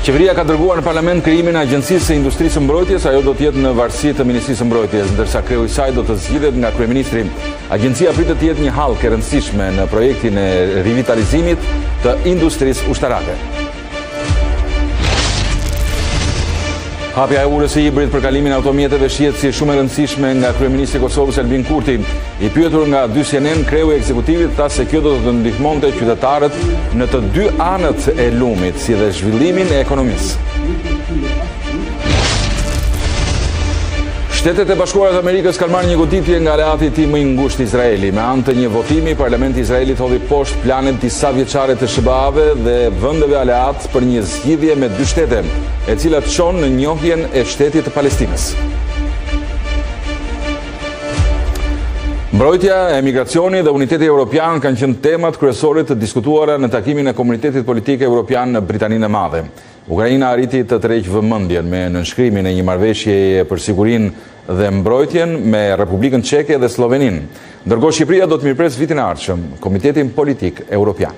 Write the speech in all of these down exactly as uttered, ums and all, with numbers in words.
Qeveria ka dërguar në parlament krijimin e Agjencisë së Industrisë së Mbrojtjes, ajo do të jetë në varësi të Ministrisë së Mbrojtjes, ndërsa kreu i saj do të zgjidhet nga kryeministri. Agjencia pritet të jetë një hallkë e rëndësishme në projektin e rivitalizimit të industrisë ushtarake. Hapja e urës së hibrit për kalimin e automjeteve shihet si shumë e rëndësishme nga kryeministri i Kosovës Albin Kurti. I pyetur nga dy C N N, kreu i ekzekutivit tha se kjo do të ndihmonte qytetarët në të dy anët e lumit, si dhe zhvillimin e ekonomisë. Shtetet e Bashkuara të Amerikës kanë marrë një goditje nga aleati i tij më i ngushtë Izraeli. Me anë të një votimi, Parlamenti i Izraelit hodhi poshtë planet disa vjeçare të S B A-ve dhe vendeve aleat për një zgjidhje me dy shtete, e cila çon në njohjen e shtetit të Palestinës. Mbrojtja, emigracioni dhe uniteti evropian kanë qenë temat kryesore të diskutuara në takimin e Komunitetit Politik Evropian në Britaninë e Madhe. Ukraina arriti të tërheqë vëmendjen me nënshkrimin e një marrëveshjeje për sigurinë dhe mbrojtjen me Republikën Çeke dhe Sloveninë. Ndërkohë Shqipëria do të mirëpres vitin e ardhshëm Komitetin Politik Evropian.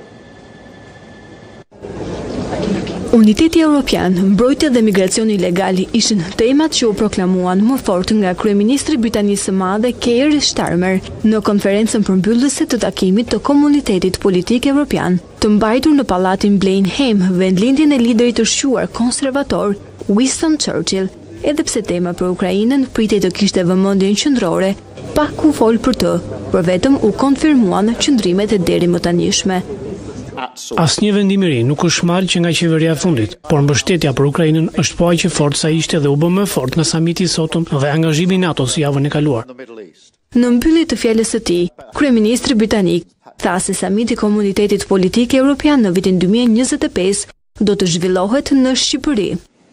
Uniteti Evropian, mbrojtja dhe migracioni ilegal ishin temat që u proklamuan më fort nga kryeministri i Britanisë së Madhe Keir Starmer në konferencën përmbyllëse të takimit të Komunitetit Politik Evropian, të mbajtur në pallatin Blenheim, vendlindjen e liderit të shquar konservator Winston Churchill, edhe pse tema për Ukrainën pritej të kishte vëmendjen qendrore, pak u fol për të, por vetëm u konfirmuan qëndrimet e deri më tanishme. Asnjë vendim i ri nuk është marrë që nga qeveria e fundit, por mbështetja për Ukrainën është po aq e fortë sa ishte dhe u bë më fort nga samiti i sotëm dhe angazhimi i NATO-s javën e kaluar. Në mbyllje të fjalës së tij, kryeministri britanik tha se samiti i Komunitetit Politik Evropian në vitin dy mijë e njëzet e pesë do të zhvillohet në Shqipëri.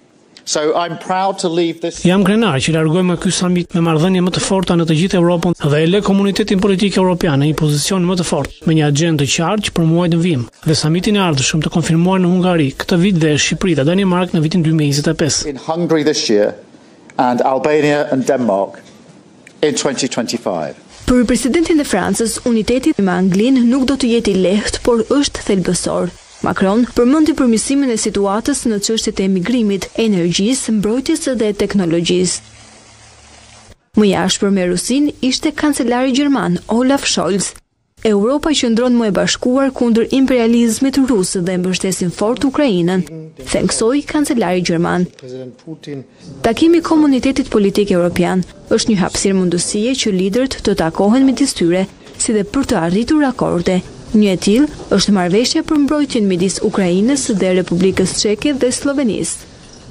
Jam krenar që largojmë ky samit me marrëdhënie më të forta në të gjithë Europën dhe e lë Komunitetin Politik Evropian në një pozicion më të fortë, me një agjendë të qartë për muajin e vim dhe samitin e ardhshëm të konfirmuar në Hungari këtë vit dhe Shqipëri dhe Danimark në vitin dy mijë e njëzet e pesë. In Hungary this year and Albania and Denmark in twenty twenty-five. Për presidentin e Francës, uniteti me Anglinë nuk do të jetë i lehtë, por është thelbësor. Macron përmendi përmirësimin e situatës në çështjet e emigrimit, energjisë, mbrojtjes dhe teknologjisë. Më jashtë për me Rusin ishte kancelari gjerman Olaf Scholz. Europa qëndron më e bashkuar kundër imperializmit rus dhe mbështesin fort Ukrainën, theksoi kancelari gjerman. Takimi i Komunitetit Politik Evropian është një hapësirë mundësie që liderët të takohen midis tyre, si dhe për të arritur akorde. Një e tillë është marrëveshja për mbrojtjen midis Ukrainës dhe Republikës Çeke dhe Slovenisë.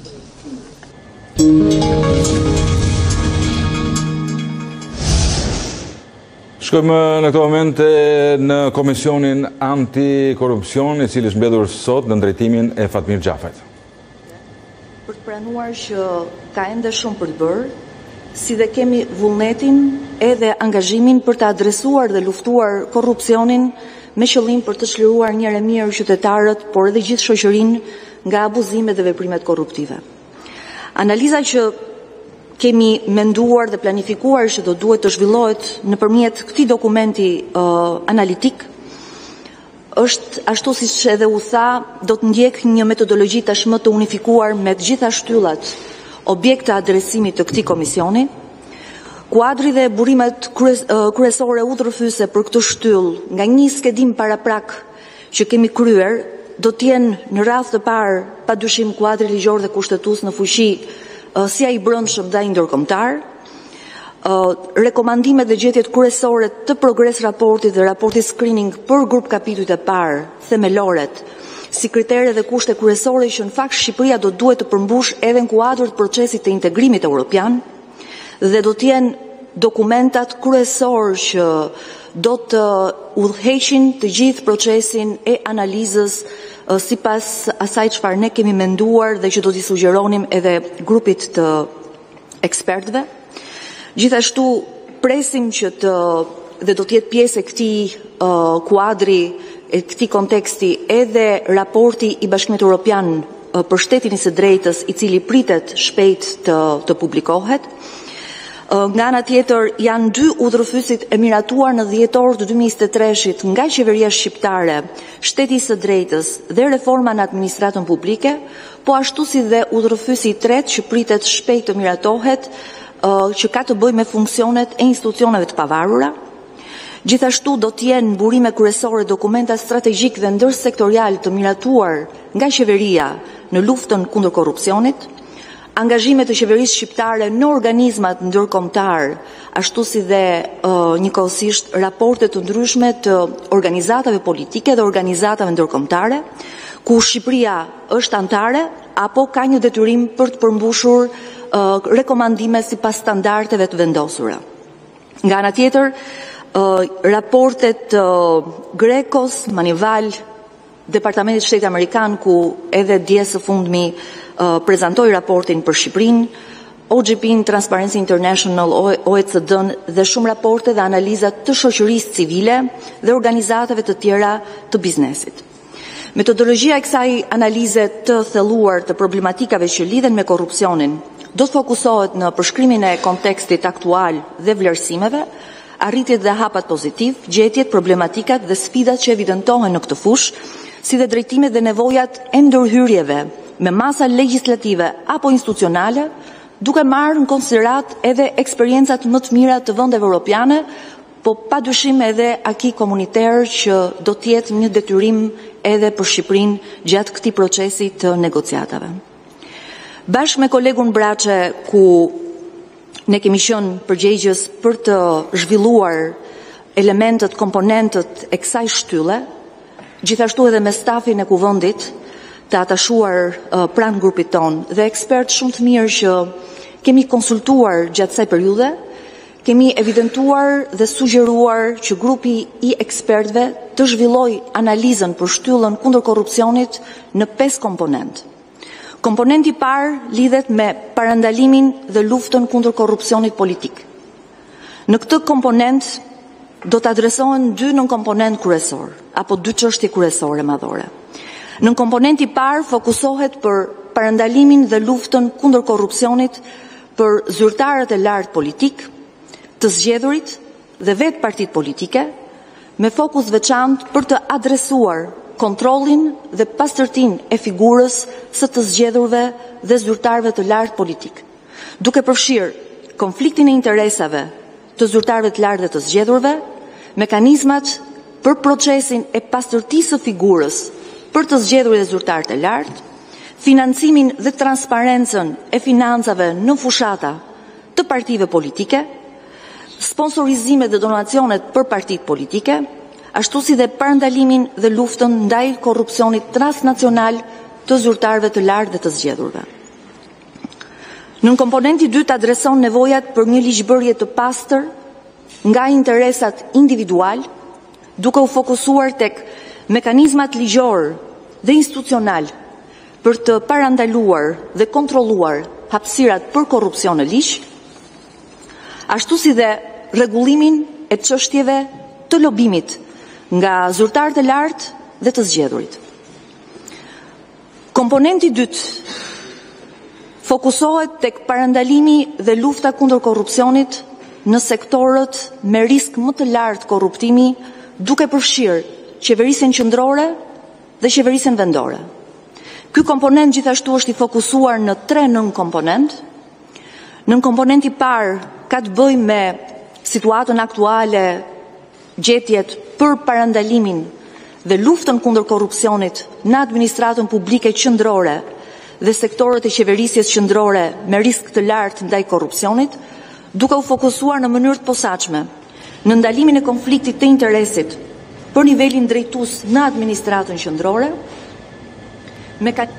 Shkojmë në këto momente në Komisionin Antikorrupsion, i cili është mbledhur sot në drejtimin e Fatmir Xhafait. Për të pranuar që ka ende shumë për të bërë, si dhe kemi vullnetin edhe angazhimin për të adresuar dhe luftuar korrupsionin me qëllim për të çliruar njëherë mirë qytetarët, por edhe gjithë shoqërinë nga abuzimet dhe veprimet korruptive. Analiza që kemi menduar dhe planifikuar që do duhet të zhvillohet nëpërmjet këtij dokumenti uh, analitik është, ashtu siç edhe u tha, do të ndjek një metodologji tashmë të unifikuar me të gjitha shtyllat objekt të adresimit të këtij komisioni. Kuadri dhe burimet kryesore udhërfyese për këtë shtyllë, nga një skedim paraprak që kemi kryer, do të jenë në radhë të parë padyshim kuadri ligjor dhe kushtetues në fuqi, si ai brendshëm dhe ai ndërkombëtar, rekomandimet dhe gjetjet kryesore të progres raportit dhe raportit screening për grup kapitujt e parë, themeloret, si kritere dhe kushte kryesore që në fakt Shqipëria do duhet të përmbush edhe në kuadër të procesit të integrimit evropian, dhe do të jenë dokumentat kryesor që do të udhëheqin të gjithë procesin e analizës sipas asaj çfarë ne kemi menduar dhe që do t'i sugjeronim edhe grupit të ekspertëve. Gjithashtu presim që të dhe do të jetë pjesë e këtij uh, kuadri, e këtij konteksti edhe raporti i Bashkimit Evropian uh, për shtetin e së drejtës, i cili pritet shpejt të, të publikohet. Nga ana tjetër, janë dy udhërfysit e miratuar në dhjetor të dy mijë e njëzet e treshit nga qeveria shqiptare, shteti së drejtës dhe reforma në administratën publike, po ashtu si dhe udhërfysi i tretë që pritet shpejt të miratohet, që ka të bëjë me funksionet e institucioneve të pavarura. Gjithashtu do të jenë burime kryesore dokumenta strategjik dhe ndërsektorial të miratuar nga qeveria në luftën kundër korrupsionit, angazhimet e qeverisë shqiptare në organizmat ndërkombëtar, ashtu si dhe uh, njëkohësisht raporte të ndryshme të organizatave politike dhe organizatave ndërkombëtare, ku Shqipëria është antare apo ka një detyrim për të përmbushur uh, rekomandime sipas standardeve të vendosura. Nga ana tjetër, uh, raportet uh, Grekos, Manival, Departamentit Shtetit Amerikan, ku edhe dje së fundmi uh, prezantoi raportin për Shqipërinë, O G P-n, Transparency International, O E C D-n dhe shumë raporte dhe analizat të shoqërisë civile dhe organizatave të tjera të biznesit. Metodologjia e kësaj analize të thelluar të problematikave që lidhen me korrupsionin do të fokusohet në përshkrimin e kontekstit aktual dhe vlerësimeve, arritjet dhe hapat pozitiv, gjetjet, problematikat dhe sfidat që evidentohen në këtë fushë, si dhe drejtimet dhe nevojat e ndërhyrjeve me masa legislative apo institucionale, duke marrë në konsiderat edhe eksperiencat më të mira të vendeve europiane, po pa dyshim edhe aki komuniter që do të jetë një detyrim edhe për Shqipërinë gjatë këtij procesi të negociatave. Bashkë me kolegun Braçe, ku ne kemi qenë përgjegjës për të zhvilluar elementët, komponentët e kësaj shtylle, gjithashtu edhe me stafin e kuvendit të atashuar uh, pranë grupit ton dhe ekspertë shumë të mirë që kemi konsultuar gjatë kësaj periudhe, kemi evidentuar dhe sugjeruar që grupi i ekspertëve të zhvilloj analizën për shtyllën kundër korrupsionit në pesë komponent. Komponenti i parë lidhet me parandalimin dhe luftën kundër korrupsionit politik. Në këtë komponent do të adresohen dy nën komponent kryesor, apo dy çështje kryesore madhore. Në komponenti i parë fokusohet për parandalimin dhe luftën kundër korrupsionit për zyrtarët e lartë politik, të zgjedhurit dhe vetë partitë politike, me fokus veçantë për të adresuar kontrollin dhe pastërtinë e figurës së të zgjedhurve dhe zyrtarëve të lartë politik, duke përfshirë konfliktin e interesave të zyrtarëve të lartë dhe të zgjedhurve, mekanizmat për procesin e pastërtisë së figurës për të zgjedhurit dhe zyrtarët e lartë, financimin dhe transparencën e financave në fushata të partive politike, sponsorizimet dhe donacionet për partitë politike, ashtu si dhe parandalimin dhe luftën ndaj korrupsionit transnacional të zyrtarëve të lartë dhe të zgjedhurve. Në komponenti i dytë adreson nevojat për një ligjbërje të pastër nga interesat individual, duke u fokusuar tek mekanizmat ligjor dhe institucional për të parandaluar dhe kontrolluar hapësirat për korrupsion në ligj, ashtu si dhe rregullimin e çështjeve të lobimit nga zyrtarët e lartë dhe të zgjedhurit. Komponenti i dytë fokusohet tek parandalimi dhe lufta kundër korrupsionit në sektorët me risk më të lartë korruptimi, duke përfshirë qeverisjen qendrore dhe qeverisjen vendore. Ky komponent gjithashtu është i fokusuar në tre nën komponent. Në komponenti i parë ka të bëjë me situatën aktuale, gjetjet për parandalimin dhe luftën kundër korrupsionit në administratën publike qendrore dhe sektorët e qeverisjes qendrore me risk të lartë ndaj korrupsionit, duke u fokusuar në mënyrë të posaçme në ndalimin e konfliktit të interesit për nivelin drejtues në administratën qendrore, me ka...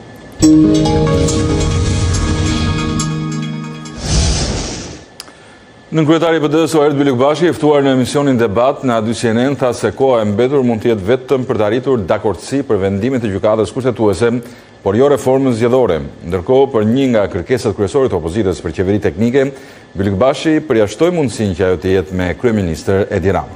Nën kryetari i P D-s Oert Bylukbashi, i ftuar në emisionin Debat në A dy C N N, tha se koha e mbetur mund të jetë vetëm për të arritur dakordsi për vendimet e gjykatës kushtetuese, por jo reformën zgjedhore. Ndërkohë, për një nga kërkesat kryesore të opozitës për qeveri teknike, Bylukbashi përjashtoi mundësinë që ajo të jetë me kryeministër Edi Rama.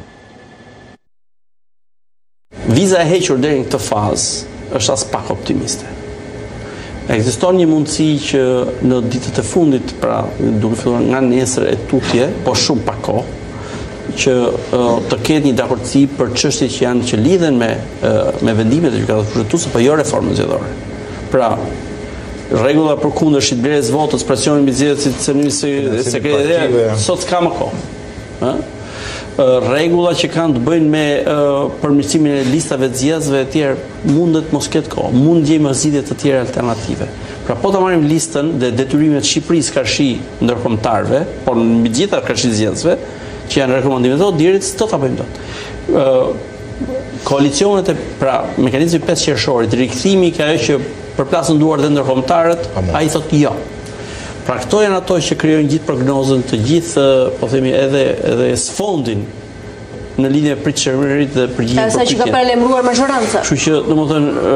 Viza e hequr deri në këtë fazë është as pak optimiste. Ekziston një mundësi që në ditët e fundit, pra duke filluar nga nesër e tutje, po shumë pa kohë, që uh, të ketë një dakordsi për çështjet që janë që lidhen me uh, me vendimet e gjykatës kushtetuese, po jo reformën zgjedhore. Pra, rregulla përkundër shitblerjes votës, presioni mbi zgjedhësit, se sekretariat sot s'ka më kohë. Ëh? Rregulla që kanë të bëjnë me uh, përmirësimin e listave të zgjedhësve e tjerë, mundet mos ketë kohë, mund gjejmë zgjidhje të tjera alternative. Pra po ta marrim listën dhe detyrimet e Shqipërisë karshi ndërkombëtarëve, por mbi të gjitha karshi zgjedhësve, që janë rekomandimet do dirit, s'do ta bëjmë dot. Uh, koalicionet e pra mekanizmi pesë qershorit, rikthimi ka ajo që përplasën duar dhe ndërkombëtarët, ai thotë jo. Pra këto janë ato që krijojnë gjithë prognozën, të gjithë, po themi, edhe edhe sfondin në lidhje me pritshmëritë dhe përgjigjen. Sa që ka paralajmëruar majoranca. Kështu që, domethënë,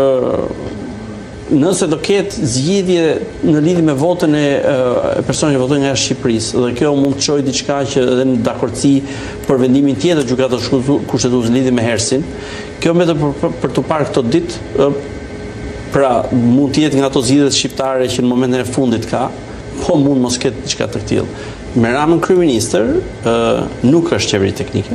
nëse do ketë zgjidhje në lidhje me votën e personave që votojnë nga Shqipërisë, dhe kjo mund të çojë diçka që edhe në dakordsi për vendimin tjetër gjykatës kushtetuese në lidhje me Hersin, kjo vetëm për, për të parë këto ditë, pra mund të jetë nga ato zgjidhjet shqiptare që në momentin e fundit ka, po mund mos ketë diçka të tillë. Me Ramën kryeministër uh, nuk është qeveri teknike.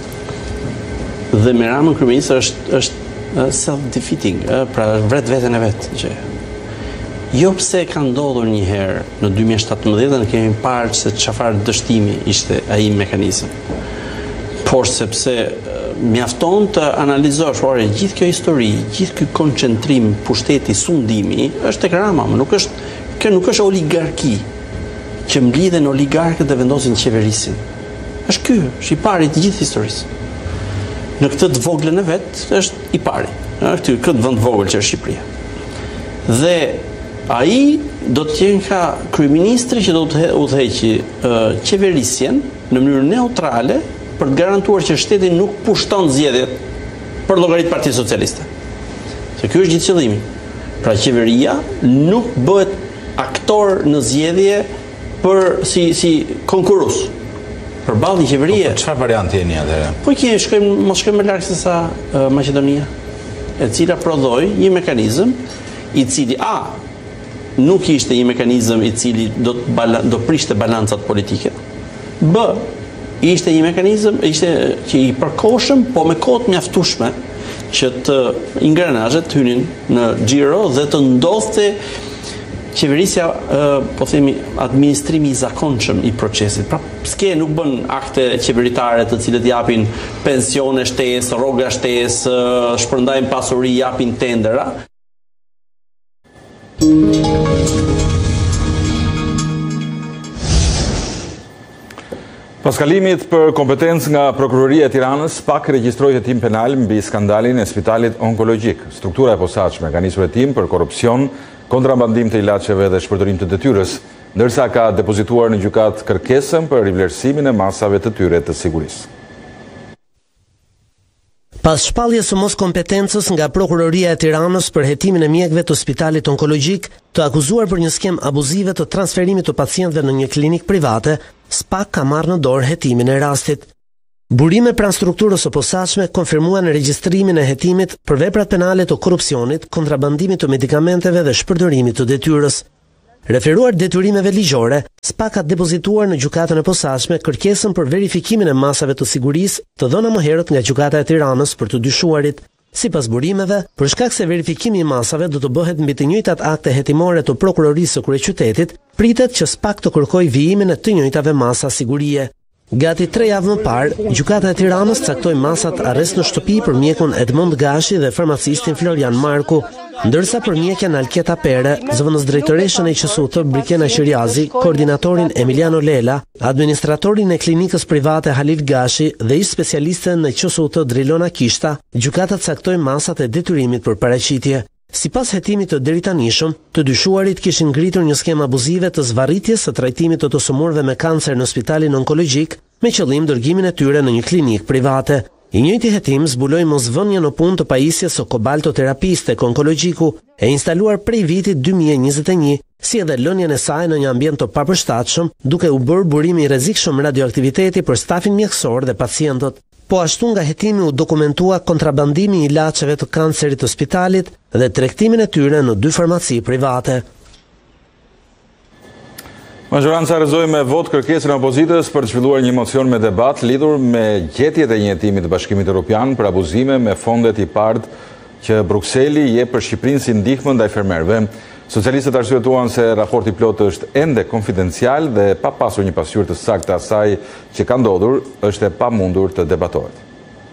Okay. Dhe me Ramën kryeministër është është uh, self-defeating, uh, pra vret veten e vet që jo pse ka ndodhur një herë në dy mijë e shtatëmbëdhjetë ne kemi parë se çfarë dështimi ishte ai mekanizëm. Por sepse uh, mjafton të analizosh ore gjithë kjo histori, gjithë ky koncentrim pushteti sundimi është tek Rama, më nuk është kjo nuk është oligarki që mblidhen oligarkët dhe vendosin qeverisin. Është ky, është i pari të gjithë historisë. Në këtë të voglën e vet është i pari. Në këtë vend vogël që është Shqipëria. Dhe ai do të jenë ka kryeministri që do të udhëheqi uh, qeverisjen në mënyrë neutrale për të garantuar që shteti nuk pushton zgjedhjet për llogarit Partisë Socialiste. Se ky është gjithë qëllimi. Pra qeveria nuk bëhet aktor në zgjedhje për si si konkurrues. Përballë një qeverie. Po, çfarë varianti jeni atëherë? Po kemi shkojmë mos shkojmë më larg se sa uh, Maqedonia, e cila prodhoi një mekanizëm i cili a nuk ishte një mekanizëm i cili do të bala, do prishte balancat politike. B ishte një mekanizëm ishte që i përkohshëm, po me kohë të mjaftueshme që të ingranazhet hynin në xhiro dhe të ndodhte qeverisja, po themi, administrimi i zakonshëm i procesit. Pra, s'ke nuk bën akte qeveritare të cilët japin pensione shtesë, rroga shtesë, shpërndajnë pasuri, japin tendera. Pas kalimit për kompetencë nga Prokuroria e Tiranës, pak regjistroi hetim penal mbi skandalin e Spitalit Onkologjik. Struktura e posaçme ka nisur hetim për korrupsion, kontrabandim të ilaçeve dhe shpërdorim të detyrës, ndërsa ka depozituar në gjykat kërkesën për rivlerësimin e masave të tyre të sigurisë. Pas shpalljes së moskompetencës nga Prokuroria e Tiranës për hetimin e mjekëve të Spitalit Onkologjik, të akuzuar për një skem abuzive të transferimit të pacientëve në një klinikë private, SPAK ka marrë në dorë hetimin e rastit. Burime pranë strukturës së posaçme konfirmuan regjistrimin e hetimit për veprat penale të korrupsionit, kontrabandimit të medikamenteve dhe shpërdorimit të detyrës. Referuar detyrimeve ligjore, SPAK ka depozituar në gjykatën e posaçme kërkesën për verifikimin e masave të sigurisë të dhëna më herët nga gjykata e Tiranës për të dyshuarit. Sipas burimeve, për shkak se verifikimi i masave do të bëhet mbi të njëjtat akte hetimore të Prokurorisë së Kryeqytetit, pritet që SPAK të kërkojë vijimin e të njëjtave masa sigurie. Gati tre javë më parë, gjykata e Tiranës caktoi masat arrest në shtëpi për mjekun Edmond Gashi dhe farmacistin Florian Marku, ndërsa për mjekjen Alketa Pere, zëvendës drejtoreshën e Q S U T Brikena Qiriazi, koordinatorin Emiliano Lela, administratorin e klinikës private Halil Gashi dhe ish specialisten në Q S U T Drilona Kishta, gjykata caktoi masat e detyrimit për paraqitje. Sipas hetimit të deritanishëm, të dyshuarit kishin ngritur një skem abuzive të zvarritjes së trajtimit të të sëmurëve me kancer në Spitalin Onkologjik, me qëllim dërgimin e tyre në një klinikë private. I njëjti hetim zbuloi mosvënje në punë të pajisjes së kobaltoterapisë tek Onkologjiku, e instaluar prej vitit dy mijë e njëzet e një, si edhe lënien e saj në një ambient të papërshtatshëm, duke u bërë burimi i rrezikshëm radioaktiviteti për stafin mjekësor dhe pacientët. po ashtu nga hetimi u dokumentua kontrabandimi i ilaçeve të kancerit të spitalit dhe tregtimin e tyre në dy farmaci private. Majoranca rrezoi me vot kërkesën e opozitës për të zhvilluar një mocion me debat lidhur me gjetjet e një hetimi të Bashkimit Evropian për abuzime me fondet i part që Brukseli jep për Shqipërinë si ndihmë ndaj fermerëve. Socialistët arsyetuan se raporti plot është ende konfidencial dhe pa pasur një pasqyrë të saktë asaj që ka ndodhur, është e pamundur të debatohet.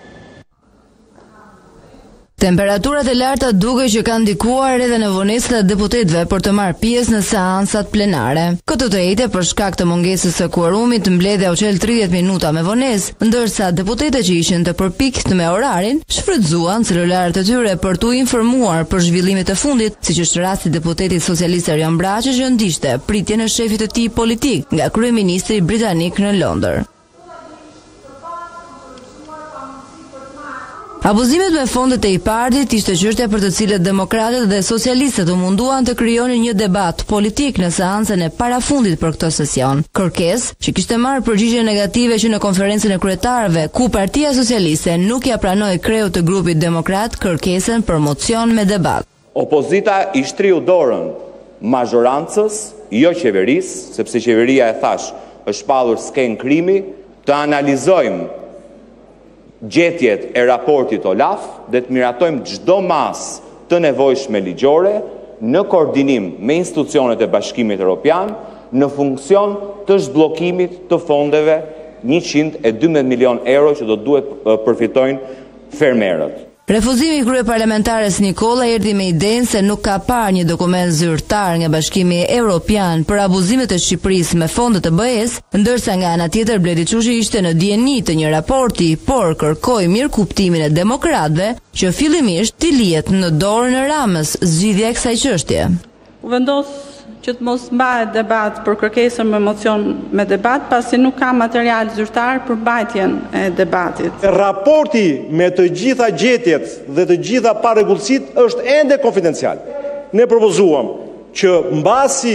Temperaturat e larta duke që kanë ndikuar edhe në vonesën e deputetëve për të marrë pjesë në seansat plenare. Këtë të ejte për shkak të mungesës së kuorumit mbledhja u çel tridhjetë minuta me vonesë, ndërsa deputetët që ishin të përpikt me orarin shfrytzuan celularët e tyre për t'u informuar për zhvillimet e fundit, siç është rasti deputetit socialist Erion Braçi që ndishte pritjen e shefit të tij politik nga kryeministri britanik në Londër. Abuzimet me fondet e I-Partit ishte çështja për të cilët demokratët dhe socialistët u munduan të krijonin një debat politik në seancën e parafundit për këtë sesion. Kërkesë që kishte marrë përgjigje negative që në konferencën e kryetarëve, ku Partia Socialiste nuk ja pranoi kreut të grupit demokrat kërkesën për mocion me debat. Opozita i shtriu dorën mazhorancës, jo qeverisë, sepse qeveria e thash është shpallur sken krimi, të analizojmë gjetjet e raportit Olaf dhe të miratojmë çdo mas të nevojshme ligjore në koordinim me institucionet e Bashkimit Evropian në funksion të zhbllokimit të fondeve njëqind e dymbëdhjetë milion euro që do duhet përfitojnë fermerët. Refuzimi i kryeparlamentares Nikola erdhi me idenë se nuk ka parë një dokument zyrtar nga Bashkimi Evropian për abuzimet e Shqipërisë me fondet të B E-s, ndërsa nga ana tjetër Bledi Çushi ishte në dieni të një raporti, por kërkoi mirëkuptimin e demokratëve që fillimisht t'i lihet në dorën e Ramës zgjidhja e kësaj çështje. U vendos që të mos mbahet debat për kërkesën me mocion me debat, pasi nuk ka material zyrtar për mbajtjen e debatit. Raporti me të gjitha gjetjet dhe të gjitha parregullësitë është ende konfidencial. Ne propozuam që mbasi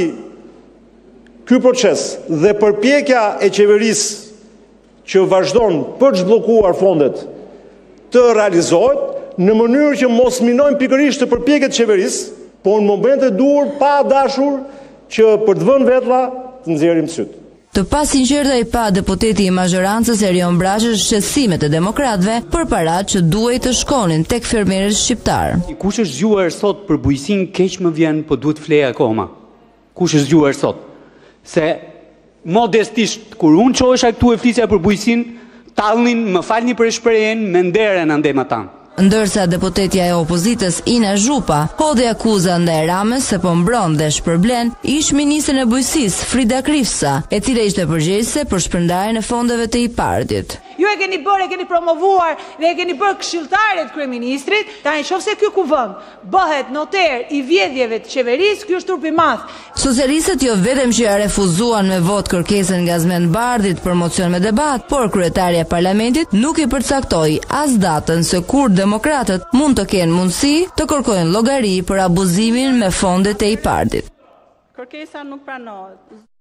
ky proces dhe përpjekja e qeverisë që vazhdon për të zhbllokuar fondet të realizohet në mënyrë që mos minojnë pikërisht të përpjekjet e qeverisë, por në momente duhur pa dashur që për të vënë vetlla të nxjerrim syt. Të pa sinqerta i pa deputeti i mazhorancës Erion Braçi shqetësimet e demokratëve për parat që duhej të shkonin tek fermerët shqiptar. Kush është zgjuar sot për bujqësinë keq më vjen, po duhet flej akoma. Kush është zgjuar sot? Se modestisht kur unë çohesha këtu e flisja për bujqësinë, tallnin, më falni për shprehjen, me nderën andem ata. Ndërsa deputetja e opozitës Ina Zhupa hodhi akuzën ndaj Ramës se po mbron dhe shpërblen ish ministrin e bujqësisë Frida Krifsa, e cila ishte përgjegjëse për shpërndarjen e fondeve të I-Partit. Ju e keni bërë, e keni promovuar dhe e keni bërë këshilltarët kryeministrit, tani nëse ky kuvend bëhet noter i vjedhjeve të qeverisë, ky është turp i madh. Socialistët jo vetëm që ja refuzuan me vot kërkesën nga Zmen Bardhit për mocion me debat, por kryetaria e parlamentit nuk i përcaktoi as datën se kur demokratët mund të kenë mundësi të kërkojnë llogari për abuzimin me fondet e I-Partit. Kërkesa nuk pranohet.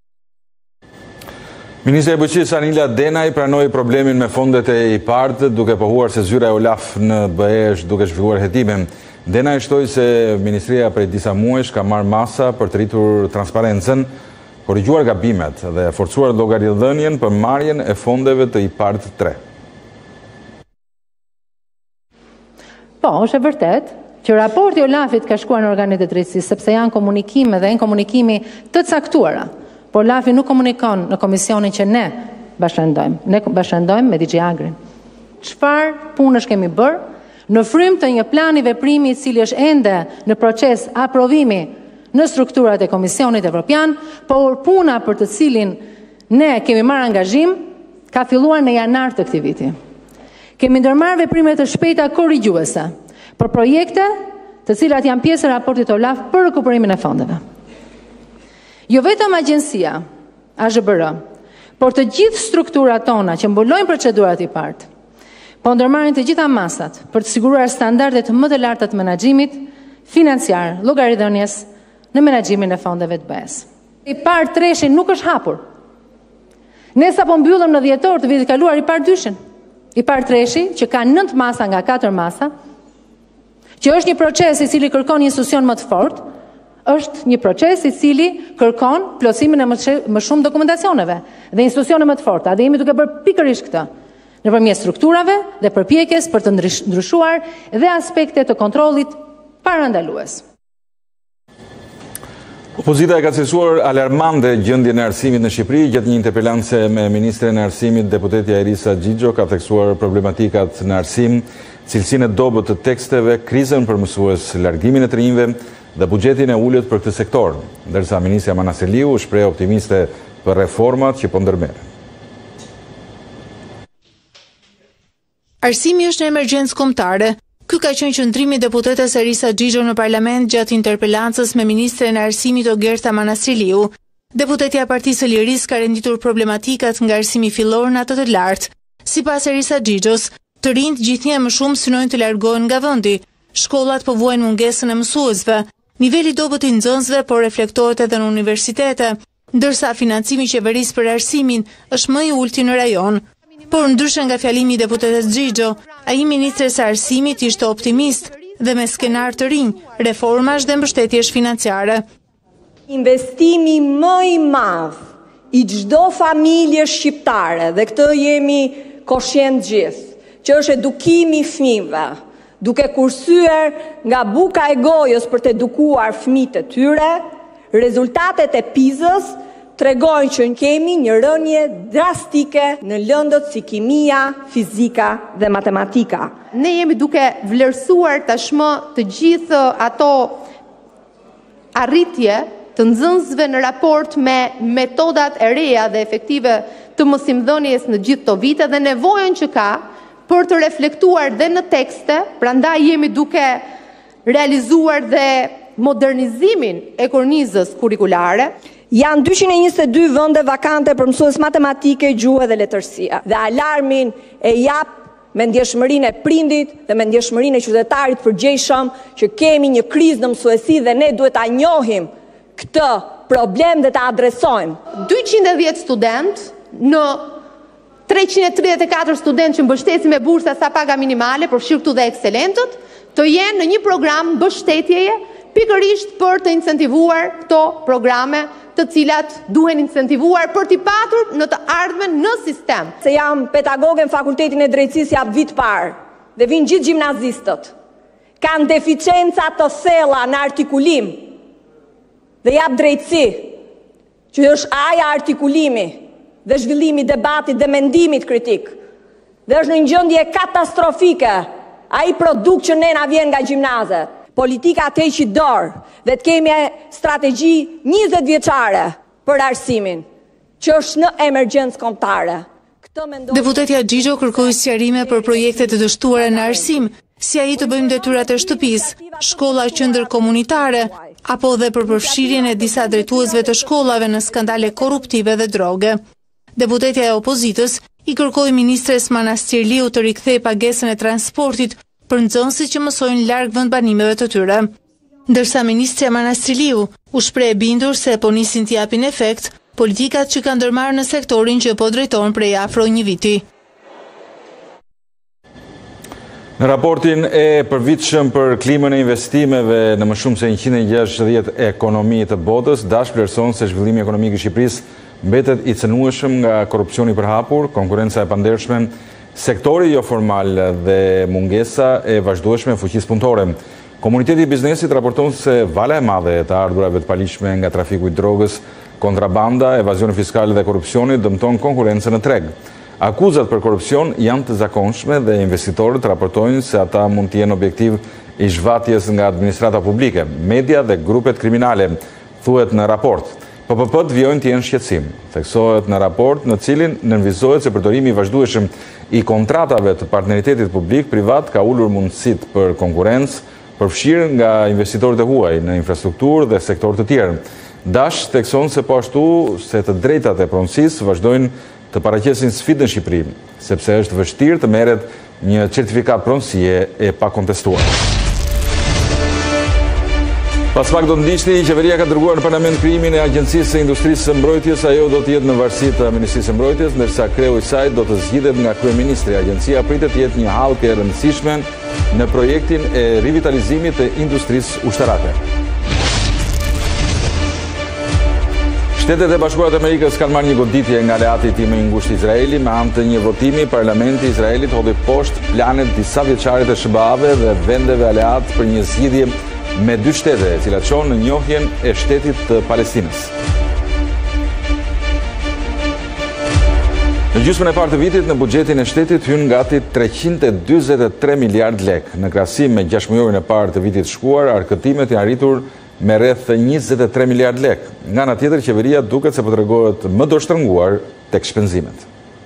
Ministri e Bujqësisë Anila Denaj pranoi problemin me fondet e I-Partit, duke pohuar se zyra e Olaf në B E është duke zhvilluar hetime. Denaj shtoi se ministria prej disa muajsh ka marrë masa për të rritur transparencën, korrigjuar gabimet dhe forcuar llogaridhënien për marrjen e fondeve të I-Part tre. Po, është e vërtet që raporti Olafit ka shkuar në organet e drejtësisë, sepse janë komunikime dhe janë komunikimi të caktuara. Por Olafi nuk komunikon në komisionin që ne bashkëndojmë. Ne bashkëndojmë me D G Agrin. Çfarë punësh kemi bërë në frym të një plani veprimi i cili është ende në proces aprovimi në strukturat e Komisionit Evropian, por puna për të cilin ne kemi marrë angazhim ka filluar në janar të këtij viti. Kemi ndërmarrë veprime të shpejta korrigjuese për projekte të cilat janë pjesë e raportit Olaf për rekuperimin e fondeve. Jo vetëm agjencia A Z B R, por të gjithë strukturat tona që mbulojnë procedurat I-Part, po ndërmarrin të gjitha masat për të siguruar standardet më të larta të menaxhimit financiar, llogaridhënies në menaxhimin e fondeve të B E-s. I-Part treshi nuk është hapur. Ne sapo mbyllëm në dhjetor të vitit kaluar I-Part dyshin. i parë treshi, që ka nëntë masa nga katër masa, që është një proces i cili kërkon një institucion më të fortë, është një proces i cili kërkon plotësimin e më shumë dokumentacioneve dhe institucione më të forta. Dhe jemi duke bërë pikërisht këtë nëpërmjet strukturave dhe përpjekjes për të ndryshuar dhe aspekte të kontrollit parandalues. Opozita e ka cilësuar alarmante gjendjen e arsimit në Shqipëri. Gjatë një interpelance me ministren e arsimit, deputetja Erisa Xhixho ka theksuar problematikat në arsim, cilësinë e dobët të teksteve, krizën për mësues, largimin e të rinjve dhe buxhetin e ulët për këtë sektor, ndërsa ministrja Manaseliu shpreh optimiste për reformat që po ndërmerren. Arsimi është në emergjencë kombëtare. Ky ka qenë qëndrimi i deputetes Erisa Xhixho në parlament gjatë interpelancës me ministren e arsimit Ogerta Manasiliu. Deputetja e Partisë së Lirisë ka renditur problematikat nga arsimi fillor në atë të lartë. Sipas Erisa Xhixhos, të rinjt gjithnjë më shumë synojnë të largohen nga vendi. Shkollat po vuajnë mungesën e mësuesve. Niveli dobët i nxënësve po reflektohet edhe në universitete, ndërsa financimi i qeverisë për arsimin është më i ulti në rajon. Por ndryshe nga fjalimi i deputetes Xhixho, ai ministri i arsimit ishte optimist dhe me skenar të rinj, reformash dhe mbështetjesh financiare. Investimi më i madh i çdo familje shqiptare, dhe këtë jemi koshient gjithë, që është edukimi i fëmijëve, duke kursyer nga buka e gojës për të edukuar fëmijët e tyre, rezultatet e PISA-s tregojnë që kemi një rënje drastike në lëndët si kimia, fizika dhe matematika. Ne jemi duke vlerësuar tashmë të gjithë ato arritje të nxënësve në raport me metodat e reja dhe efektive të mësimdhënies në gjithë këto vite dhe nevojën që ka për të reflektuar dhe në tekste, prandaj jemi duke realizuar dhe modernizimin e kornizës kurrikulare. Janë dyqind e njëzet e dy vende vakante për mësues matematike, gjuhë dhe letërsia. Dhe alarmin e jap me ndjeshmërinë e prindit dhe me ndjeshmërinë e qytetarit përgjegjshëm që kemi një krizë në mësuesi dhe ne duhet ta njohim këtë problem dhe ta adresojmë. dyqind e dhjetë student në treqind e tridhjetë e katër studentë që mbështesin me bursa sa paga minimale, përfshirë këtu dhe ekselentët, të jenë në një program mbështetjeje pikërisht për të incentivuar këto programe të cilat duhen incentivuar për t'i patur në të ardhmen në sistem. Se jam pedagoge në Fakultetin e Drejtësisë jap vit parë dhe vinë gjithë gjimnazistët. Kanë deficienca të thella në artikulim dhe jap drejtësi, që është aja artikulimi dhe zhvillimi i debatit dhe mendimit kritik. Dhe është në një gjendje katastrofike ai produkt që ne na vjen nga gjimnazet. Politika të heqë dorë dhe të kemi strategji njëzet vjeçare për arsimin, që është në emergjencë kombëtare. Deputetja Xhixho kërkoi sqarime për projektet e dështuara në arsim, si ai të bëjmë detyrat e shtëpisë, shkolla qendër komunitare, apo dhe për përfshirjen e disa drejtuesve të shkollave në skandale korruptive dhe droge. Deputetja e opozitës i kërkoi ministres Manastirliu të rikthejë pagesën e transportit për nxënësit që mësojnë larg vendbanimeve të tyre. Ndërsa ministrja Manastirliu u shpreh e bindur se po nisin të japin efekt politikat që kanë ndërmarrë në sektorin që po drejton prej afro një viti. Në raportin e përvitshëm për klimën e investimeve në më shumë se njëqind e gjashtëdhjetë ekonomi të botës, dash vlerëson se zhvillimi ekonomik i Shqipërisë mbetet i cënueshëm nga korrupsioni i përhapur, konkurenca e pandershme, sektori jo formal dhe mungesa e vazhdueshme e fuqisë punëtore. Komuniteti i biznesit raporton se vala e madhe e të ardhurave të paligjshme nga trafiku i drogës, kontrabanda, evazioni fiskal dhe korrupsioni dëmton konkurrencën në treg. Akuzat për korrupsion janë të zakonshme dhe investitorët raportojnë se ata mund të jenë objektiv i zhvatjes nga administrata publike, media dhe grupet kriminale, thuhet në raport. P P P-t vjojnë të jenë shqetësim. Theksohet në raport në cilin nënvizohet se përdorimi i vazhdueshëm i kontratave të partneritetit publik-privat ka ulur mundësit për konkurencë, përfshirë nga investitorët e huaj në infrastrukturë dhe sektor të tjerë. Dash thekson se po ashtu se të drejtat e pronësisë vazhdojnë të paraqesin sfidë në Shqipëri, sepse është vështirë të merret një certifikat pronësie e pakontestuar. Pas pak do të ndiqni, qeveria ka dërguar në parlament krijimin e Agjencisë së Industrisë së Mbrojtjes. Ajo do të jetë në varësi të Ministrisë së Mbrojtjes, ndërsa kreu i saj do të zgjidhet nga kryeministri. Agjencia pritet të jetë një hallkë e rëndësishme në projektin e rivitalizimit të industrisë ushtarake. Shtetet e Bashkuara të Amerikës kanë marrë një goditje nga aleati i tij më i ngushtë Izraeli. Me anë të një votimi, Parlamenti i Izraelit hodhi poshtë planet disa vjeçare të S B A-ve dhe vendeve aleat për një zgjidhje me dy shtete, e cila çon në njohjen e shtetit të Palestinës. Në gjysmën e parë të vitit, në buxhetin e shtetit hyn gati treqind e dyzet e tre miliard lek. Në krahasim me gjashtë-mujorin e parë të vitit shkuar, arkëtimet janë arritur me rreth njëzet e tre miliard lek. Nga ana tjetër, qeveria duket se po tregohet më do shtrënguar tek shpenzimet.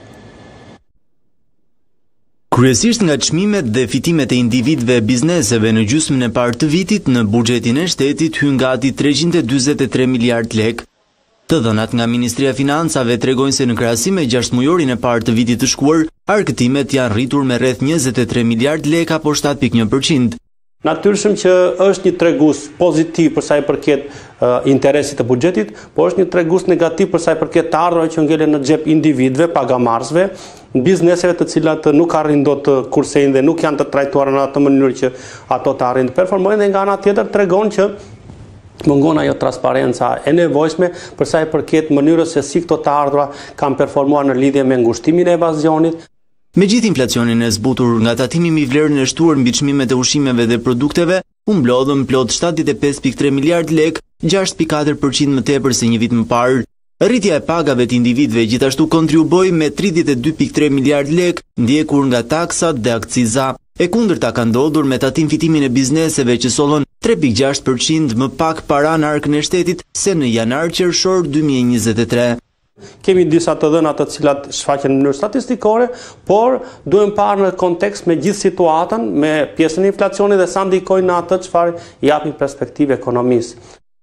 Kryesisht nga çmimet dhe fitimet e individëve e bizneseve në gjysmën e parë të vitit, në buxhetin e shtetit hyn gati treqind e dyzet e tre miliard lek. Të dhënat nga Ministria e Financave tregojnë se në krahasim me gjashtë-mujorin e parë të vitit të shkuar, arkëtimet janë rritur me rreth njëzet e tre miliard lek apo shtat pikë një përqind. Natyrshëm që është një tregus pozitiv për sa i përket uh, interesit të buxhetit, por është një tregus negativ për sa i përket të ardhurave që ngelen në xhep individëve, pagamarrësve, bizneseve të cilat nuk arrin dot të kursejnë dhe nuk janë të trajtuara në atë mënyrë që ato të arrin të performojnë, dhe nga ana tjetër tregon që mungon ajo transparenca e nevojshme për sa i përket mënyrës se si këto të ardhura kanë performuar në lidhje me ngushtimin e evazionit. Me gjithë inflacionin e zbutur nga tatimi mbi vlerën e shtuar mbi çmimet e ushqimeve dhe produkteve, u mblodhën plot shtatëdhjetë e pesë pikë tre miliard lek, gjashtë pikë katër përqind më tepër se një vit më parë. Rritja e pagave të individëve gjithashtu kontribui me tridhjetë e dy pikë tre miliard lek, ndjekur nga taksat dhe akciza. E kundërta ka ndodhur me tatim fitimin e bizneseve që sollën tre pikë gjashtë përqind më pak para në arkën e shtetit se në janar-qershor dy mijë e njëzet e tre. Kemi disa të dhëna të cilat shfaqen në mënyrë statistikore, por duhem parë në kontekst me gjithë situatën, me pjesën e inflacionit dhe sa ndikojnë në atë çfarë japin perspektivë ekonomisë.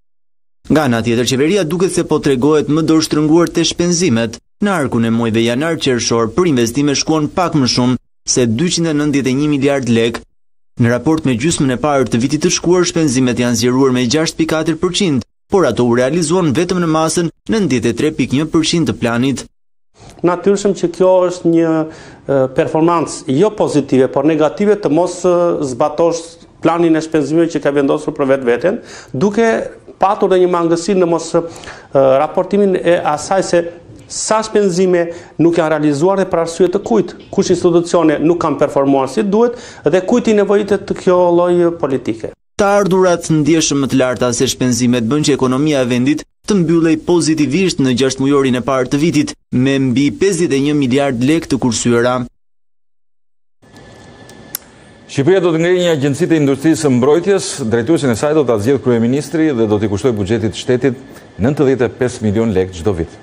Nga ana tjetër, qeveria duket se po tregohet më dorë shtrënguar te shpenzimet. Në arkun e muajve janar-qershor për investime shkuan pak më shumë se dyqind e nëntëdhjetë e një miliard lek. Në raport me gjysmën e parë të vitit të shkuar, shpenzimet janë zgjeruar me gjashtë pikë katër përqind. Por ato u realizuan vetëm në masën nëntëdhjetë e tre pikë një përqind të planit. Natyrshëm që kjo është një performancë jo pozitive, por negative të mos zbatosh planin e shpenzimeve që ka vendosur për vetveten, duke patur dhe një mangësi në mos raportimin e asaj se sa shpenzime nuk janë realizuar dhe për arsye të kujt, kush institucione nuk kanë performuar si duhet dhe kujt i nevojitet të kjo lloj politike. Të ardhurat ndjeshëm më të larta se shpenzimet bën që ekonomia e vendit të mbyllej pozitivisht në gjashtë-mujorin e parë të vitit me mbi pesëdhjetë e një miliard lek të kursyera. Shqipëria do të ngrijë një agjenci të industrisë së mbrojtjes, drejtuesin e saj do ta zgjedhë kryeministri dhe do t'i kushtoj buxhetit të shtetit nëntëdhjetë e pesë milion lek çdo vit.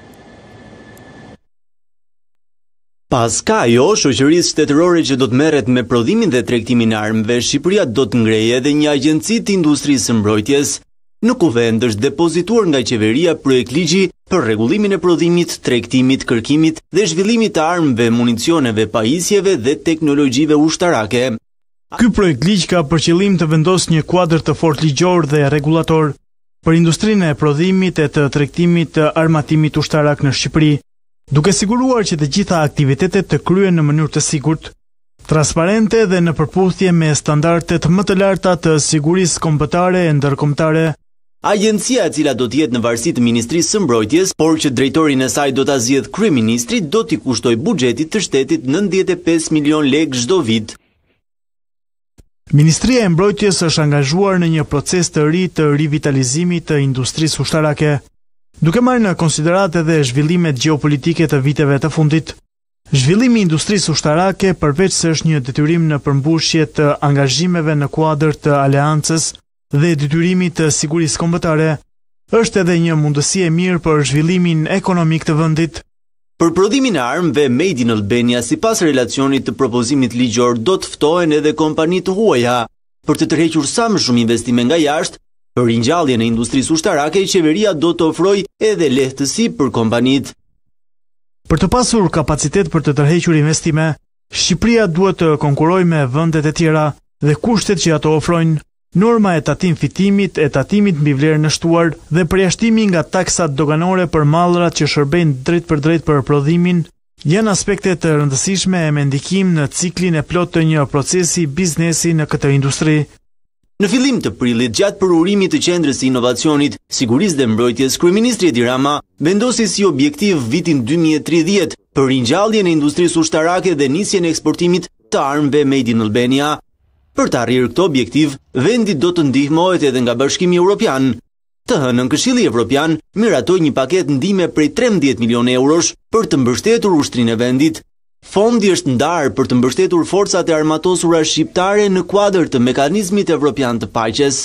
Pas ka ajo, shoqërisë shtetërore që do të merret me prodhimin dhe tregtimin e armëve, Shqipëria do të ngrejë edhe një agjenci të industrisë së mbrojtjes. Në kuvend është depozituar nga qeveria projekt ligji për rregullimin e prodhimit, tregtimit, kërkimit dhe zhvillimit të armëve, municioneve, pajisjeve dhe teknologjive ushtarake. Ky projekt ligj ka për qëllim të vendosë një kuadër të fortë ligjor dhe rregullator për industrinë e prodhimit e të tregtimit të armatimit ushtarak në Shqipëri, duke siguruar që të gjitha aktivitetet të kryen në mënyrë të sigurt, transparente dhe në përputhje me standardet më të larta të sigurisë kombëtare e ndërkombëtare. Agjencia e cila do të jetë në varësi të Ministrisë së Mbrojtjes, por që drejtorin e saj do ta zgjedhë kryeministri, do t'i kushtoj buxhetit të shtetit nëntëdhjetë e pesë milion lek çdo vit. Ministria e Mbrojtjes është angazhuar në një proces të ri të rivitalizimit të industrisë ushtarake, duke marrë në konsiderat edhe zhvillimet gjeopolitike të viteve të fundit. Zhvillimi i industrisë ushtarake, përveç se është një detyrim në përmbushje të angazhimeve në kuadër të aleancës dhe detyrimit të sigurisë kombëtare, është edhe një mundësi e mirë për zhvillimin ekonomik të vendit. Për prodhimin e armëve Made in Albania, sipas relacionit të propozimit ligjor, do të ftohen edhe kompani të huaja për të tërhequr sa më shumë investime nga jashtë. Për ringjalljen e industrisë ushtarake, qeveria do të ofrojë edhe lehtësi për kompanitë. Për të pasur kapacitet për të tërhequr investime, Shqipëria duhet të konkurojë me vendet e tjera dhe kushtet që ato ofrojnë norma e tatim fitimit, e tatimit mbi vlerën e shtuar dhe përjashtimi nga taksat doganore për mallrat që shërbejnë drejt për drejt për prodhimin janë aspekte të rëndësishme e me ndikim në ciklin e plot të një procesi biznesi në këtë industri. Në fillim të prillit, gjatë përurimit të Qendrës së Inovacionit, Sigurisë dhe Mbrojtjes, kryeministri Edi Rama vendosi si objektiv vitin dy mijë e tridhjetë për ringjalljen e industrisë ushtarake dhe nisjen e eksportimit të armëve Made in Albania. Për të arrirë këtë objektiv, vendi do të ndihmohet edhe nga Bashkimi Evropian. Të hënën Këshilli Evropian miratoi një paketë ndihme prej trembëdhjetë milionë eurosh për të mbështetur ushtrinë e vendit. Fondi është ndarë për të mbështetur forcat e armatosura shqiptare në kuadër të mekanizmit evropian të paqes.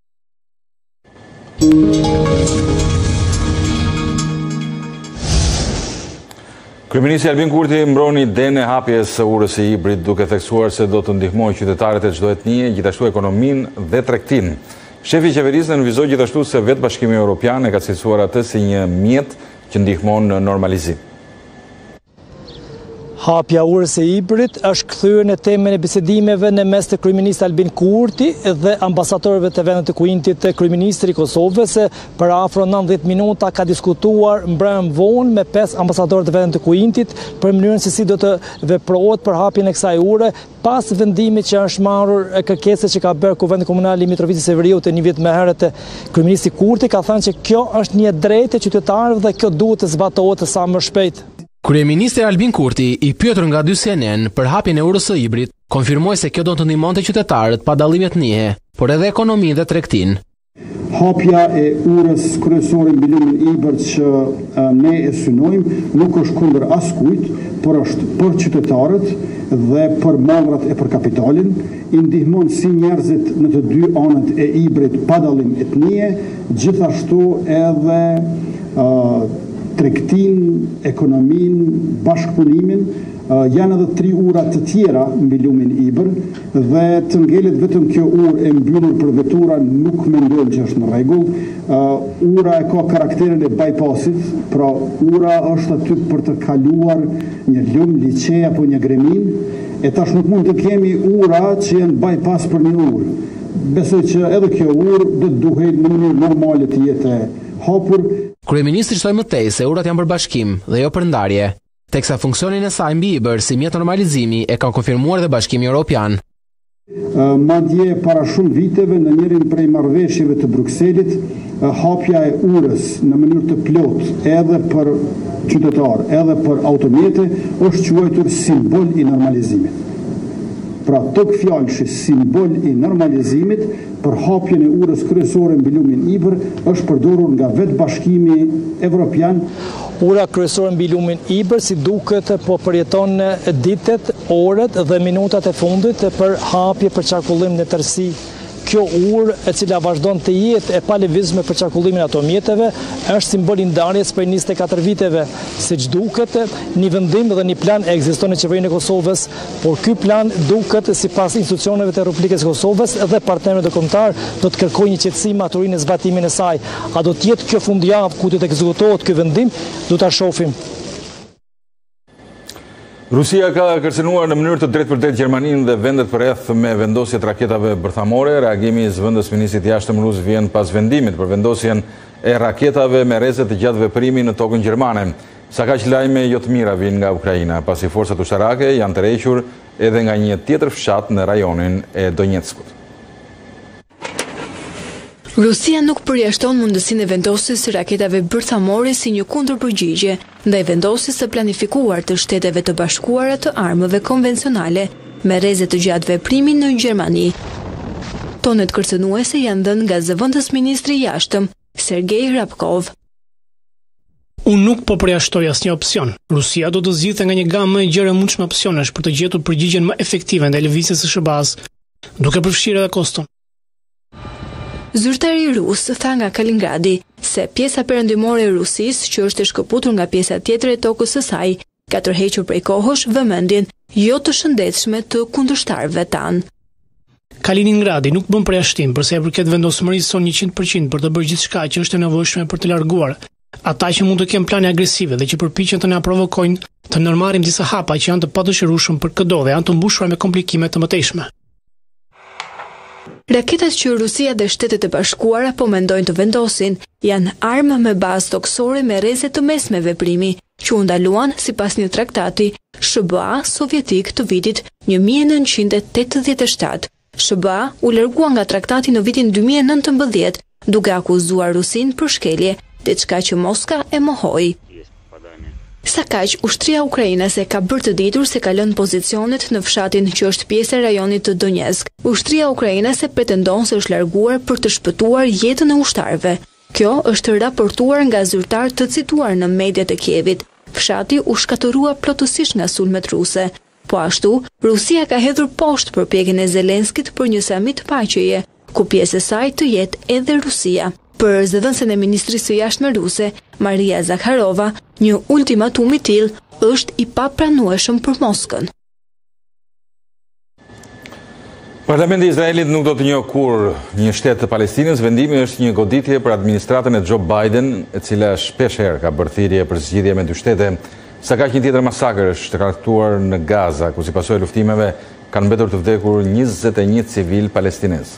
Kryeministri Albin Kurti mbroni idenë e hapjes së urës së hibrid duke theksuar se do të ndihmojë qytetarët e çdo etnie, gjithashtu ekonominë dhe tregtinë. Shefi i qeverisë nënvizoi gjithashtu se vetë Bashkimi Evropian e ka cilësuar atë si një mjet që ndihmon në normalizim. Hapja urës së hibrid është kthyer në temën e bisedimeve në mes të kryeministit Albin Kurti dhe ambasadorëve të vendit të Kuintit të kryeministri i Kosovës. Për afro nëntëdhjetë minuta ka diskutuar mbrëm vonë me pesë ambasadorë të vendit të Kuintit për mënyrën se si do të veprohet për hapjen e kësaj ure pas vendimit që është marrur kërkesës që ka bërë Kuvendi Komunal i Mitrovicës së Veriut një vit më herët. Kryeministri Kurti ka thënë që kjo është një drejtë e qytetarëve dhe kjo duhet të zbatohet sa më shpejt. Kryeministri Albin Kurti, i pyetur nga dy C N N për hapjen e urës së hibrid, konfirmoi se kjo do të ndihmonte qytetarët pa dallime etnie, por edhe ekonominë dhe tregtinë. Hapja e urës kryesore mbi lumin hibrid që uh, ne e synojmë nuk është kundër askujt, por është për qytetarët dhe për mallrat e për kapitalin, i ndihmon si njerëzit në të dy anët e hibrid pa dallim etnie, gjithashtu edhe uh, tregtin, ekonomin, bashkëpunimin, uh, janë edhe tri ura të tjera mbi lumin hibrid dhe të ngelet vetëm kjo urë e mbyllur për vetura nuk mendoj që është në rregull. Uh, ura e ka karakterin e bypassit, pra ura është aty për të kaluar një lum, liçe apo një gremin, e tash nuk mund të kemi ura që janë bypass për një urë. Besoj që edhe kjo urë do të duhet në mënyrë normale të jetë hapur. Kryeministri shtoi më tej se urat janë për bashkim dhe jo për ndarje, teksa funksionin e saj mbi hibrid si mjet normalizimi e ka konfirmuar dhe Bashkimi Evropian. Uh, madje para shumë viteve në njërin prej marrëveshjeve të Brukselit, uh, hapja e urës në mënyrë të plot edhe për qytetar, edhe për automjete është quajtur simbol i normalizimit. Pra tok fjalëshi simbol i normalizimit për hapjen e urës kryesore mbi lumin hibrid është përdorur nga vetë Bashkimi Evropian. Ura kryesore mbi lumin hibrid si duket po përjeton ditët, orët dhe minutat e fundit për hapje për qarkullim në tërësi. Kjo urë e cila vazhdon të jetë e pa lëvizshme për qarkullimin e ato mjeteve është simbol i ndarjes për njëzet e katër viteve. Siç duket, një vendim dhe një plan ekziston në qeverinë e Kosovës, por ky plan duket sipas institucioneve të Republikës së Kosovës dhe partnerëve ndërkombëtar do të kërkojë një qetësim maturinë në zbatimin e saj. A do të jetë kjo fundjavë ku do të ekzekutohet ky vendim, do ta shohim. Rusia ka kërcënuar në mënyrë të drejtë për drejtë Gjermaninë dhe vendet përreth me vendosjet raketave bërthamore. Reagimi i zëvendës ministrit i jashtëm rus vjen pas vendimit për vendosjen e raketave me rrezet të gjatë veprimi në tokën gjermane. Sa kaq lajme jo të mira vijnë nga Ukraina, pasi forcat ushtarake janë tërhequr edhe nga një tjetër fshat në rajonin e Donetskut. Rusia nuk përjashton mundësinë e vendosjes së raketave bërthamore si një kundërpërgjigje ndaj vendosjes së planifikuar të Shteteve të Bashkuara të armëve konvencionale me rreze të gjatë veprimi në Gjermani. Tonet kërcënuese janë dhënë nga zëvendës ministri i jashtëm Sergej Rabkov. Unë nuk po përjashtoj asnjë opsion. Rusia do të zgjidhte nga një gamë e gjerë mundshme opsionesh për të gjetur përgjigjen më efektive ndaj lëvizjes së S B A-s, duke përfshirë edhe koston. Zyrtari rus tha nga Kaliningradi se pjesa perëndimore e Rusisë, që është e shkëputur nga pjesa tjetër e tokës së saj, ka tërhequr prej kohësh vëmendjen jo të shëndetshme të kundërshtarëve tanë. Kaliningradi nuk bën përjashtim përsa i përket vendosmërisë son njëqind përqind për të bërë gjithçka që është e nevojshme për të larguar ata që mund të kenë plane agresive dhe që përpiqen të na provokojnë të ndërmarrim disa hapa që janë të padëshirueshëm për këdo dhe janë të mbushura me komplikime të mëtejshme. Raketat që Rusia dhe Shtetet e Bashkuara po mendojnë të vendosin janë armë me bazë toksore me rreze të mesme veprimi, që u ndaluan sipas një traktati S B A sovjetik të vitit një mijë e nëntëqind e tetëdhjetë e shtatë. S B A u largua nga traktati në vitin dy mijë e nëntëmbëdhjetë, duke akuzuar Rusin për shkelje, diçka që Moska e mohoi. Sa kaq, ushtria ukrainase ka bërë të ditur se ka lënë pozicionet në fshatin që është pjesë e rajonit të Donetsk. Ushtria ukrainase pretendon se është larguar për të shpëtuar jetën e ushtarëve. Kjo është raportuar nga zyrtar të cituar në mediat e Kievit. Fshati u shkatërrua plotësisht nga sulmet ruse. Po ashtu, Rusia ka hedhur poshtë përpjekjen e Zelenskit për një samit paqeje, ku pjesë e saj të jetë edhe Rusia. Për zëdhënësen e Ministrisë së Jashtme ruse, Maria Zakharova, një ultimatum i tillë është i papranueshëm për Moskën. Parlamenti i Izraelit nuk do të njohë kur një shtet të Palestinës. Vendimi është një goditje për administratën e Joe Biden, e cila shpesh herë ka bërë thirrje për zgjidhje me dy shtete. Sa kaq një tjetër masakër është trajtuar në Gaza, ku si pasojë luftimeve kanë mbetur të vdekur njëzet e një civil palestinez.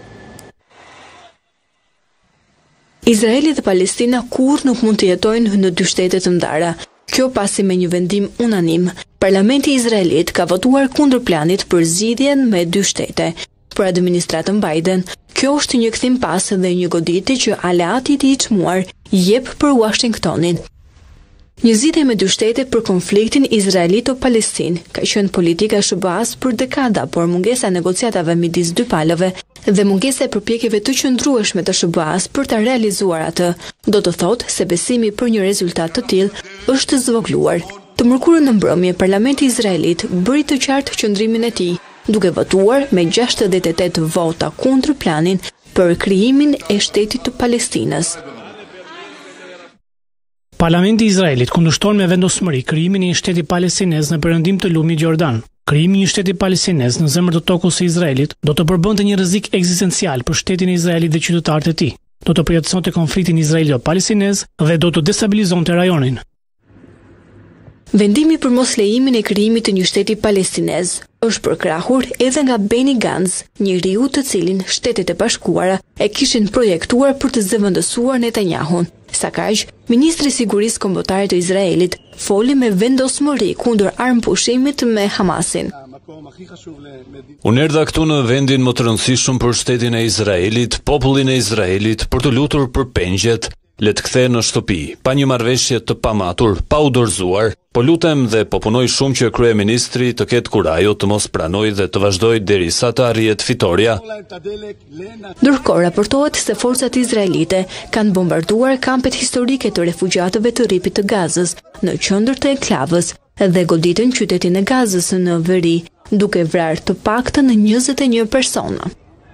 Izraeli dhe Palestina kur nuk mund të jetojnë në dy shtete të ndara. Kjo pasi me një vendim unanim, Parlamenti Izraelit ka votuar kundër planit për zgjidhjen me dy shtete. Për administratën Biden, kjo është një kthim pas dhe një goditje që aleatit i çmuar jep për Washingtonin. Një zgjidhje me dy shtete për konfliktin Izraelito-Palestinë ka qenë politika e S B A-s për dekada, por mungesa e negociatave midis dy palëve dhe mungesa e përpjekjeve të qëndrueshme të S B A-s për ta realizuar atë, do të thotë se besimi për një rezultat të tillë është zvogluar. Të mërkurën në mbrëmje, Parlamenti Izraelit bëri të qartë qëndrimin e tij, duke votuar me gjashtëdhjetë e tetë vota kundër planin për krijimin e shtetit të Palestinës. Parlamenti i Izraelit kundërshton me vendosmëri krijimin e një shteti palestinez në perëndim të lumit Jordan. Krijimi i një shteti palestinez në zemër të tokës së Izraelit do të përbënte një rrezik ekzistencial për shtetin e Izraelit dhe qytetarët e tij. Do të përjetësonte konfliktin izraelito-palestinez dhe do të destabilizonte rajonin. Vendimi për mos lejimin e krijimit të një shteti palestinez është përkrahur edhe nga Benny Gantz, njeriu të cilin Shtetet e Bashkuara e kishin projektuar për të zëvendësuar Netanyahun. Sa kaq, Ministri i Sigurisë Kombëtare të Izraelit foli me vendosmëri kundër armëpushimit me Hamasin. Unë erdha këtu në vendin më të rëndësishëm për shtetin e Izraelit, popullin e Izraelit, për të lutur për pengjet, le të kthehen në shtëpi, pa një marrëveshje të pamatur, pa u dorëzuar, po lutem dhe po punoj shumë që kryeministri të ketë kurajo të mos pranoj dhe të vazhdoj derisa të arrihet fitoria. Ndërkohë raportohet se forcat izraelite kanë bombarduar kampet historike të refugjatëve të ripit të Gazës në qendër të enklavës dhe goditën qytetin e Gazës në veri, duke vrarë të paktën njëzet e një persona.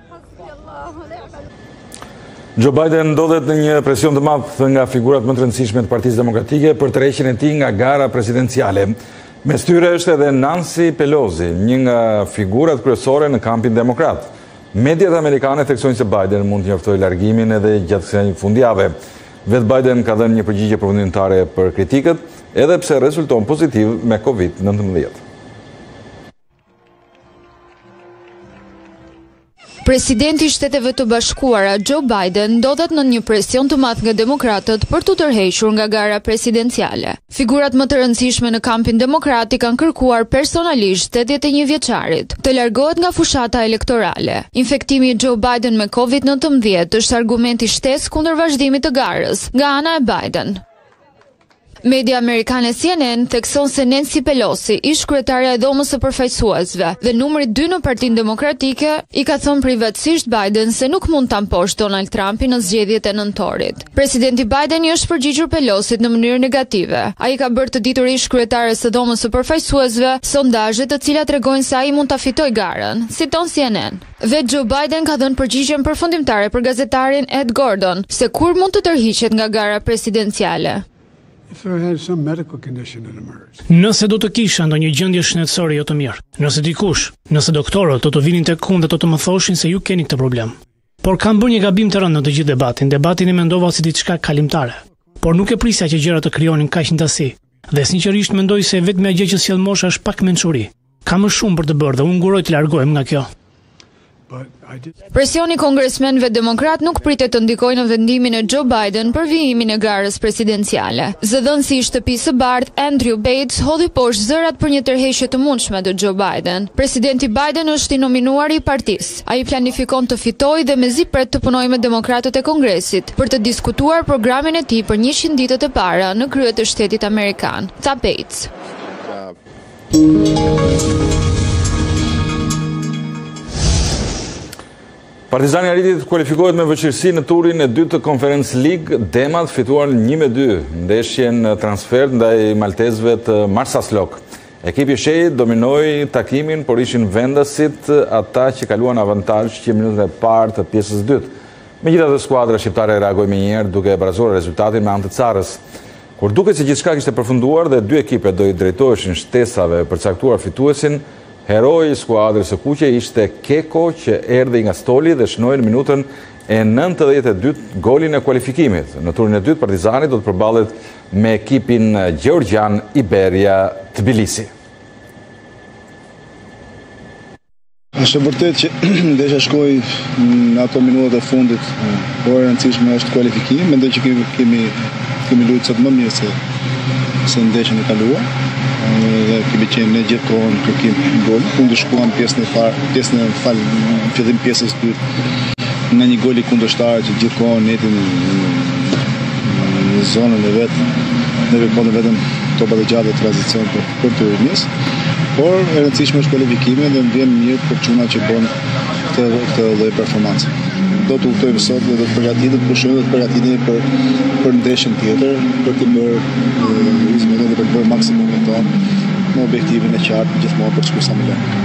Joe Biden ndodhet në një presion të madh nga figurat më të rëndësishme të Partisë Demokratike për tërheqjen e tij nga gara presidenciale. Mes tyre është edhe Nancy Pelosi, një nga figurat kryesore në kampin demokrat. Mediat amerikane theksojnë se Biden mund të njoftojë largimin edhe gjatë kësaj fundjavë. Vetë Biden ka dhënë një përgjigje përfundimtare për kritikët, edhe pse rezulton pozitiv me covid nëntëmbëdhjetë. Presidenti i Shteteve të Bashkuara Joe Biden ndodhet në një presion të madh nga demokratët për të tërhequr nga gara presidenciale. Figurat më të rëndësishme në kampin demokratik kanë kërkuar personalisht tetëdhjetë e një vjeçarit të largohet nga fushata elektorale. Infektimi i Joe Biden me covid nëntëmbëdhjetë është argument i shtesë kundër vazhdimit të garës nga ana e Biden. Media amerikane C N N thekson se Nancy Pelosi, ish kryetaria e Dhomës së Përfaqësuesve dhe numri dy në Partinë Demokratike, i ka thënë privatësisht Biden se nuk mund ta mposhtë Donald Trumpi në zgjedhjet e nëntorit. Presidenti Biden i është përgjigjur Pelosit në mënyrë negative. Ai ka bërë të ditur ish kryetares së Dhomës së Përfaqësuesve sondazhe të cilat tregojnë se ai mund ta fitojë garën, siton C N N. Vetë Joe Biden ka dhënë përgjigjen përfundimtare për gazetarin Ed Gordon se kur mund të tërhiqet nga gara presidenciale. Nëse do të kisha ndonjë gjendje shëndetësore jo të mirë, nëse dikush, nëse doktorët do të vinin tek unë dhe do të më thoshin se ju keni këtë problem. Por kam bërë një gabim të rëndë në të gjithë debatin. Debatin e mendova si diçka kalimtare, por nuk e prisja që gjërat të krijonin kaq ndasi. Dhe sinqerisht mendoj se vetëm gjë që sjell mosha është pak mençuri. Ka më shumë për të bërë dhe unë nguroj të largohem nga kjo. Presioni kongresmenëve demokrat nuk pritet të ndikojnë në vendimin e Joe Biden për vijimin e garës presidenciale. Zëdhënësi i Shtëpisë së Bardhë Andrew Bates hodhi poshtë zërat për një tërheqje të mundshme të Joe Biden. Presidenti Biden është i nominuar i partisë. Ai planifikon të fitojë dhe mezi pret të punojë me demokratët e Kongresit për të diskutuar programin e tij për njëqind ditët e para në krye të shtetit amerikan, tha Bates. Partizani arriti të kualifikohet me vështirësi në turin e dytë të Conference League. Demat fituan një me dy ndeshjen transfer ndaj maltezëve të Marsaslok. Ekipi shej dominoi takimin, por ishin vendasit ata që kaluan avantazh që minutën e parë të pjesës dytë. Megjithatë, skuadra shqiptare reagoi menjëherë duke barazuar rezultatin me anë të Carës. Kur duket se gjithçka kishte përfunduar dhe dy ekipet do i drejtoheshin shtesave për caktuar fituesin, heroi i skuadrës së kuqe ishte Keko, që erdhi nga stoli dhe shënoi në minutën e nëntëdhjetë e dytë golin e kualifikimit. Në turin e dytë, Partizani do të përballet me ekipin gjeorgjan Iberia Tbilisi. Është vërtet që ndeshja shkoi në ato minutat e fundit, por e rëndësishme është kualifikimi. Mendoj që kemi kemi kemi luajtur sot më mirë se se ndeshjen e kaluar. Dhe kemi qenë në gjithë kohën në kërkim gol. Kundërshkuam pjesën e parë, pjesën e fal, fillim pjesës dytë me një gol i kundërshtarë që gjithë kohën netin në zonën e vet, ne veponte vetëm topat e gjata të tranzicion për, për të nisë. Por e rëndësishme është kualifikimi dhe më vjen mirë për çuna që bën këtë këtë lloj performance. Do të udhtojmë sot dhe do të përgatitet, pushojmë dhe të përgatitemi për për ndeshjen tjetër, për të bërë izmenit dhe për të bërë maksimumin tonë në objektivin e qartë gjithmonë për të shkuar sa më lart.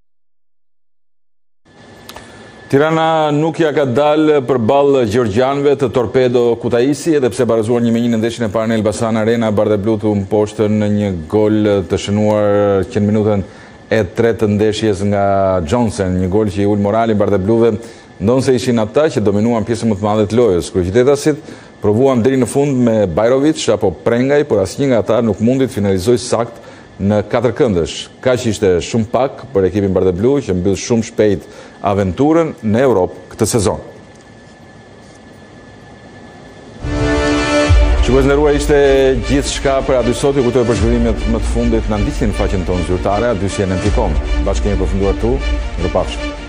Tirana nuk ja ka dalë përballë gjeorgjanëve të Torpedo Kutaisi, edhe pse barazuar një me një në ndeshjen e parë në Elbasan Arena, Bardeblut u mposhtë në një gol të shënuar që në minutën e tretë të ndeshjes nga Johnson, një gol që i ul moralin Bardebluve, ndonë se ishin ata që dominuan pjesën më të madhe të lojës. Kryeqytetasit provuan deri në fund me Bajrovic apo Prengaj, por asnjë nga ata nuk mundi të finalizojë sakt në katër këndësh. Kaq ishte shumë pak për ekipin Bardeblu që mbyll shumë shpejt aventurën në Europë këtë sezon. Shikues nderuar, ishte gjithçka për aty sot. Ju kujtoj për zhvillimet më të fundit na ndiqni në faqen tonë zyrtare, adyqen punkt com. Bashkë kemi përfunduar tu. Mirupafshim.